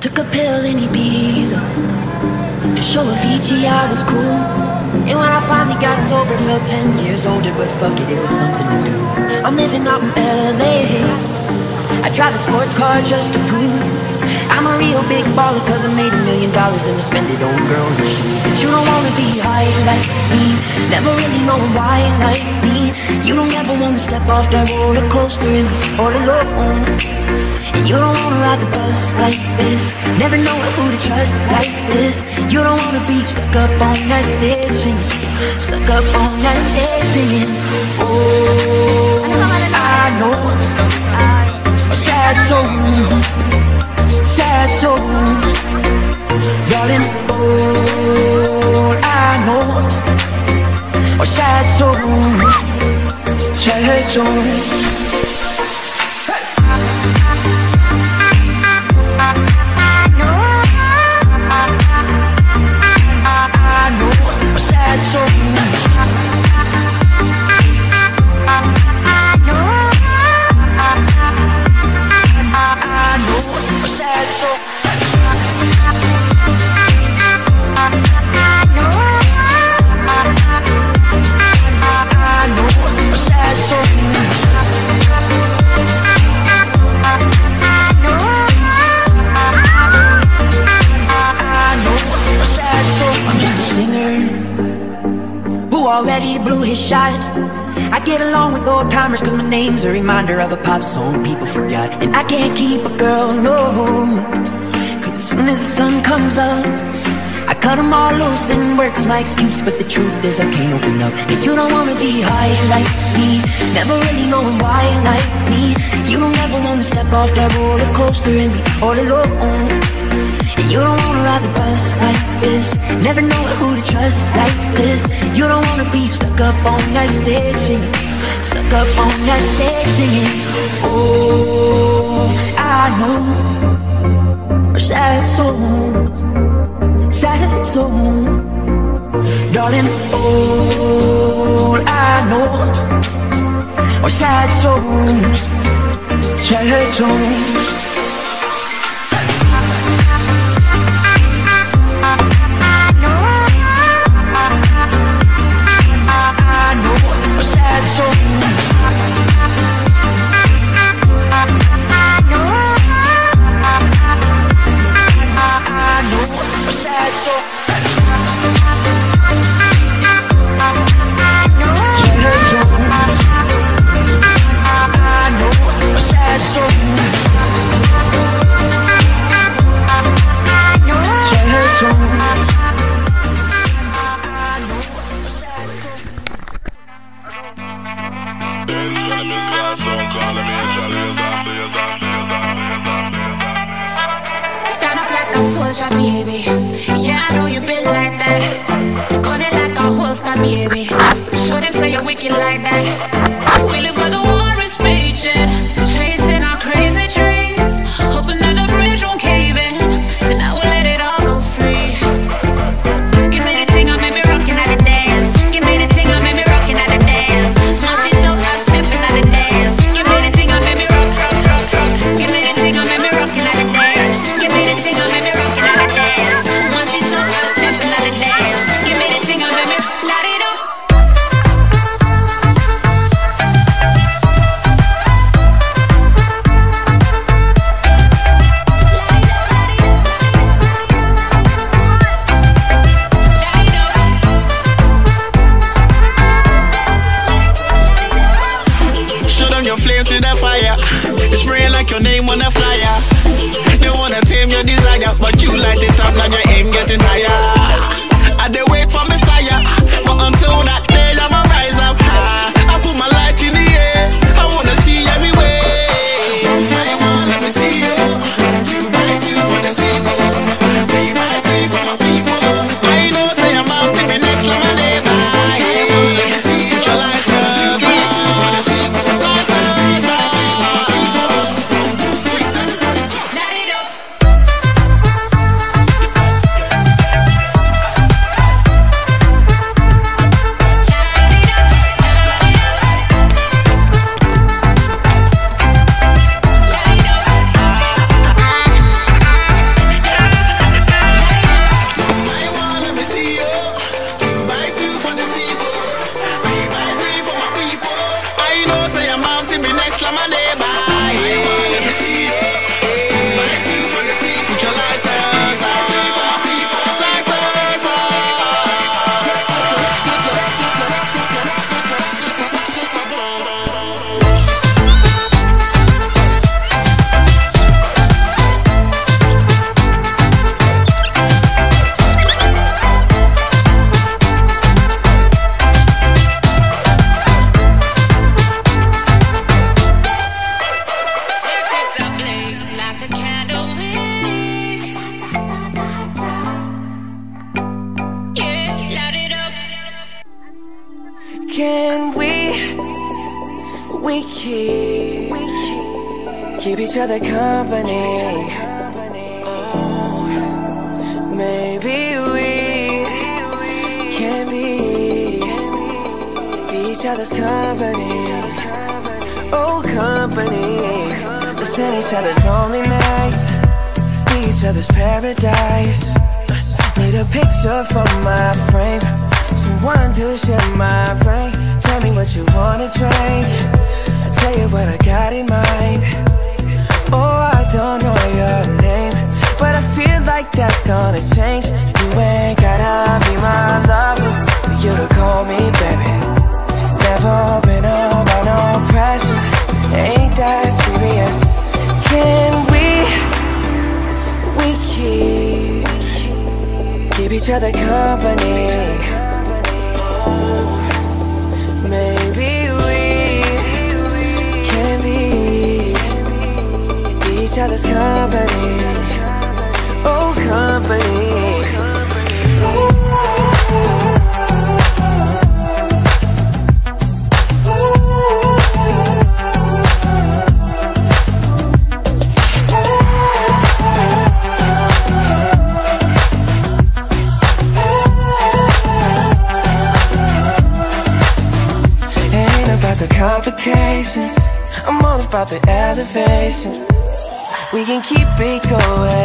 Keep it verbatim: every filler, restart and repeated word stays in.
Took a pill in Ibiza to show Avicii I was cool. And when I finally got sober, felt ten years older. But fuck it, it was something to do. I'm living out in L A. I drive a sports car just to prove I'm a real big baller, cause I made a million dollars and I spend it on girls and shit. But you don't wanna be high like me, never really knowing why like me. You don't ever wanna step off that roller coaster and be all alone. And you don't wanna ride the bus like this, never know who to trust like this. You don't wanna be stuck up on that stage singing, stuck up on that stage singing. Oh, I know a sad soul, sad soul, darling. Oh, I know a sad soul, sad soul. Sad soul. Sad soul. Sad soul. I'm just a singer who already blew his shot. I get along with old timers cause my name's a reminder of a pop song people forgot. And I can't keep a girl, no, cause as soon as the sun comes up I cut them all loose and work's my excuse. But the truth is I can't open up. And you don't wanna be high like me, never really knowing why like me. You don't ever wanna step off that roller coaster and be all alone. And you don't wanna ride the bus like this, never know who to trust like this. You don't wanna be stuck up on that stage singing, stuck up on that stage singing. Oh, I know a sad soul, sad soul, darling. Oh, I know a sad souls, sad souls. Sad soul. I know a sad soul. Soldier, baby, yeah, I know you been like that. Gun it like a holster, baby. Show them say you're wicked like that. We live where the war is raging, chasing our crazy dreams, hoping that the bridge won't cave in. So now we'll let it all go free. Give me the thing, I make me rockin' at the dance. Give me the thing, I make me rockin' at the dance. Now she don't like stepping at the dance. Give me the thing, I make me rock, rock, rock, rock. Give me the thing, I make me rockin' at the dance. Give me the thing, I make me rockin' at the dance. Now she don't like stepping at the dance. Give me the thing, I make me light it up. We keep, keep each other company. Oh, maybe we can be, be each other's company. Oh, company. Listen each other's lonely nights, be each other's paradise. Need a picture for my frame, someone to share my brain. Tell me what you wanna drink, I'll tell you what I got in mind. Oh, I don't know your name, but I feel like that's gonna change. You ain't gotta be my lover for you to call me baby. Never been about no pressure, ain't that serious. Can we, we keep, keep each other company. Oh, maybe we can be, be each other's company. Oh, company. The complications, I'm all about the elevation. We can keep it going